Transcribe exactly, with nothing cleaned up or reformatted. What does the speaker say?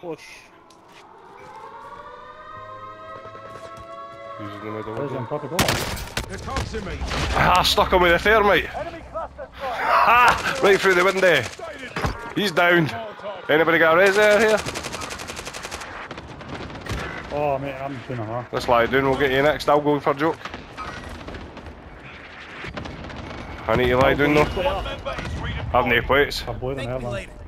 Push. He's in the middle. Where's again. on top of They're tossing me. Ah, stuck him with the thermite. Ah, right through the window. He's down. Anybody got a res there here? Oh, mate, I'm doing a half. Let's lie down, we'll get you next. I'll go for a joke. I need to lie down though. I've no plates. I blew them Think out, me man. later.